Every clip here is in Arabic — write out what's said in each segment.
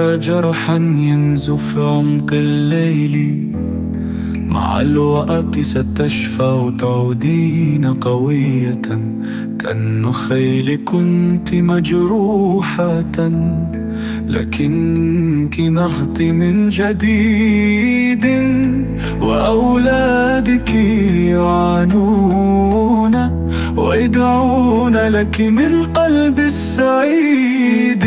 ترى جرحا ينزف عمق الليل، مع الوقت ستشفى وتعودين قوية كالنخيل. كنت مجروحة لكنك نهضي من جديد، وأولادك يعانون ويدعون لك من قلب السعيد.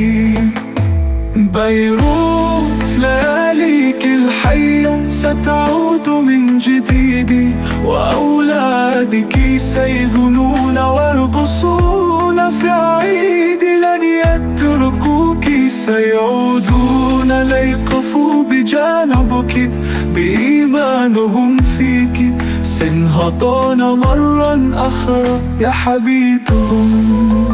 بيروت لياليك الحية ستعود من جديد، وأولادك سيغنون ويرقصون في عيد. لن يتركوك سيعودون ليقفوا بجانبك بإيمانهم فيك. سينهضون مرة أخرى يا حبيبهم.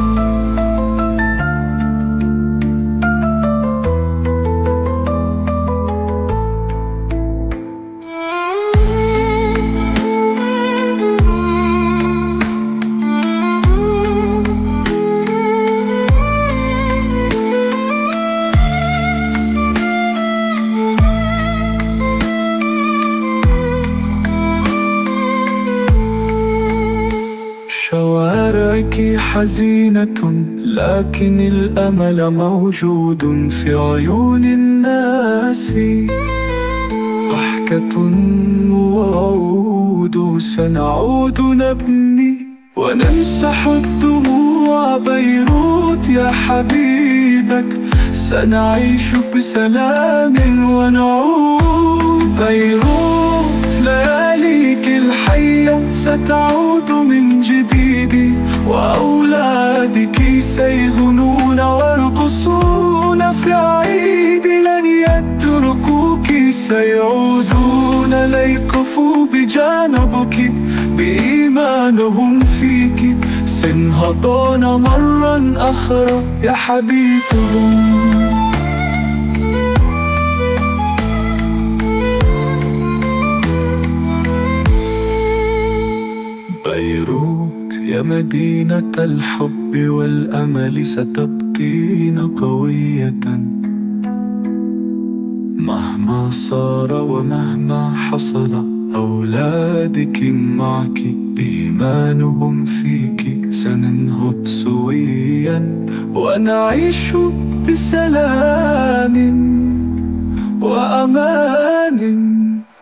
شوارعك حزينة لكن الأمل موجود في عيون الناس. ضحكة ووعود سنعود نبني ونمسح الدموع. بيروت يا حبيبك سنعيش بسلام ونعود. بيروت لياليك الحية ستعود من جديد، وأولادك سيغنون ويرقصون في عيد. لن يتركوك سيعودون ليقفوا بجانبك بإيمانهم فيك. سينهضون مرة أخرى يا حبيبهم. بيروت يا مدينة الحب والأمل ستبقين قوية، مهما صار ومهما حصل. أولادك معك بإيمانهم فيك. سننهض سويا ونعيش بسلام وأمان.